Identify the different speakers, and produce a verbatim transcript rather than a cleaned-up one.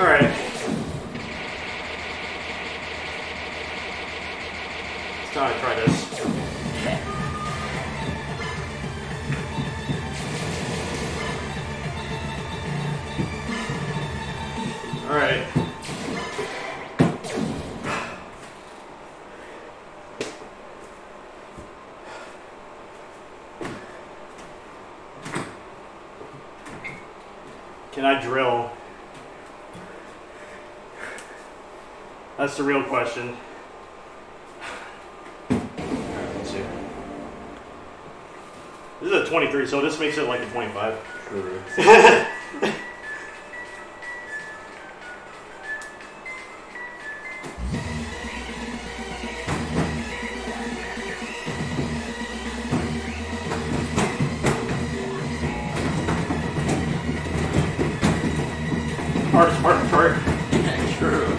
Speaker 1: Alright. It's time to try this. Alright. Can I drill? That's the real question. Alright, let's see. This is a twenty-three, so this makes it like a twenty-five.
Speaker 2: Sure.
Speaker 1: Hardest part of the chart.
Speaker 2: Yeah, true.